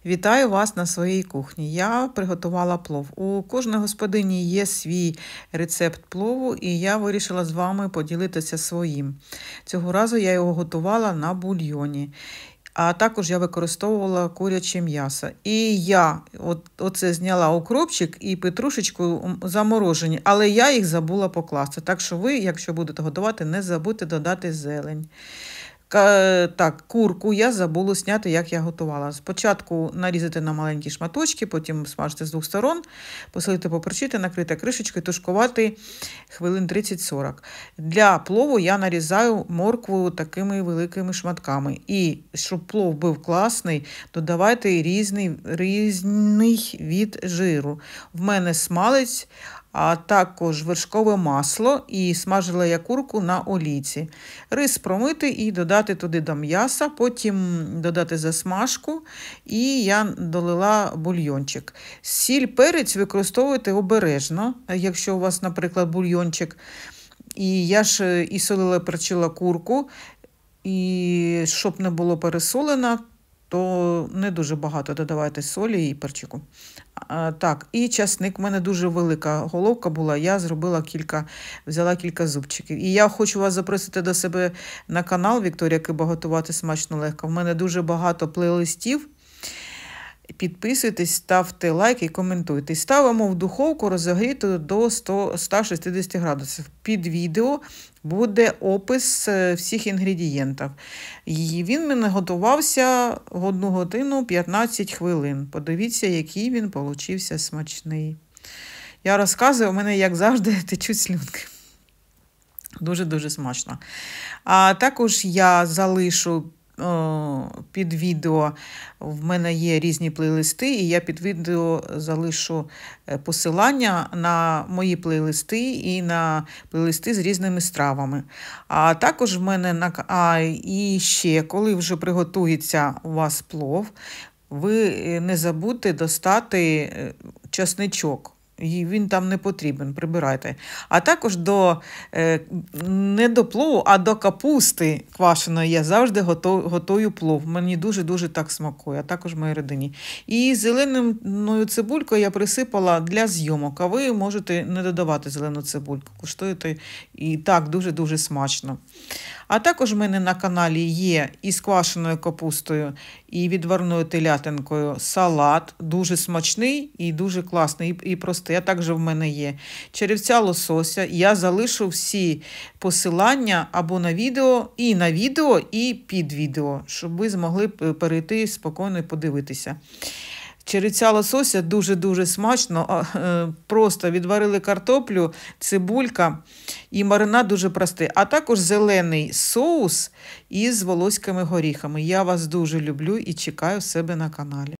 Вітаю вас на своїй кухні. Я приготувала плов. У кожної господині є свій рецепт плову, і я вирішила з вами поділитися своїм. Цього разу я його готувала на бульйоні, а також я використовувала куряче м'ясо. І я оце зняла укропчик і петрушечку заморожені, але я їх забула покласти. Так що ви, якщо будете готувати, не забудьте додати зелень. Так, курку я забула зняти, як я готувала. Спочатку нарізати на маленькі шматочки, потім смажити з двох сторон, посолити, поперчити, накрити кришечкою, тушкувати хвилин 30-40. Для плову я нарізаю моркву такими великими шматками. І щоб плов був класний, додавайте різний від жиру. В мене смалець, а також вершкове масло, і смажила я курку на олійці. Рис промити і додати туди до м'яса, потім додати засмажку, і я долила бульйончик. Сіль, перець використовуйте обережно, якщо у вас, наприклад, бульйончик. І я ж і солила, перчила курку, і щоб не було пересолено, то не дуже багато додавайте солі і перчику. Так, і часник, у мене дуже велика головка була, я взяла кілька зубчиків. І я хочу вас запросити до себе на канал Вікторія Киба готувати смачно легко. В мене дуже багато плейлистів. Підписуйтесь, ставте лайк і коментуйте. Ставимо в духовку розігріту до 160 градусів. Під відео буде опис всіх інгредієнтів. І він в мене готувався 1 годину 15 хвилин. Подивіться, який він получився смачний. Я розказую, у мене, як завжди, течуть слюнки. Дуже-дуже смачно. А також я залишу під відео, в мене є різні плейлисти, і я під відео залишу посилання на мої плейлисти і на плейлисти з різними стравами. А також в мене і ще, коли вже приготується у вас плов, ви не забудьте достати чесничок. І він там не потрібен, прибирайте. А також не до плову, а до капусти квашеної я завжди готую плов. Мені дуже-дуже так смакує, а також моїй родині. І зеленою цибулькою я присипала для зйомок, а ви можете не додавати зелену цибульку. Куштуєте і так дуже-дуже смачно. А також в мене на каналі є із квашеною капустою, і відварною телятинкою салат, дуже смачний і дуже класний, і простий. А також в мене є черевця лосося. Я залишу всі посилання або на відео, і під відео, щоб ви змогли перейти спокійно і подивитися. Черевця лосося дуже-дуже смачно, просто відварили картоплю, цибулька і маринад дуже простий. А також зелений соус із волоськими горіхами. Я вас дуже люблю і чекаю в себе на каналі.